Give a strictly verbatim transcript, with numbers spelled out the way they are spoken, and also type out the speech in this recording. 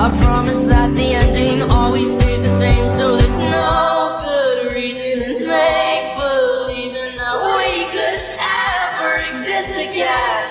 I promise that the ending always stays the same. So there's no good reason in make believing that we could ever exist again.